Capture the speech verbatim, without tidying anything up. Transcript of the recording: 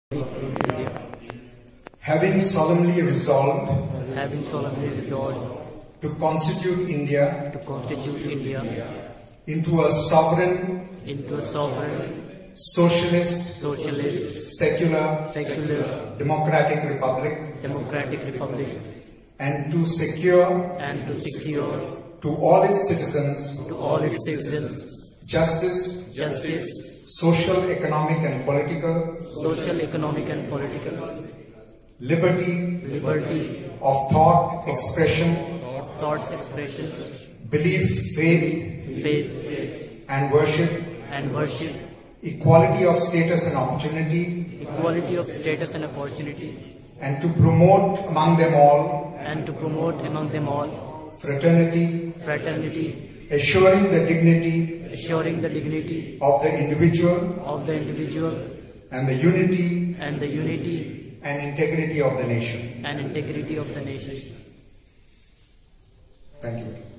India. Having solemnly resolved Having solemnly resolved to constitute India to constitute India into a sovereign, into a sovereign, socialist, socialist, secular, secular, democratic republic, democratic republic, and to secure and to secure to all its citizens to all its citizens justice, justice, social, economic, and political social, economic, and political liberty liberty, of thought, expression, thoughts, expression, belief, faith, faith, and worship, and worship, equality of status and opportunity, equality of status and opportunity, and to promote among them all and to promote among them all fraternity, fraternity, assuring the dignity assuring the dignity of the individual of the individual and the unity and the unity and integrity of the nation. and integrity of the nation. Thank you.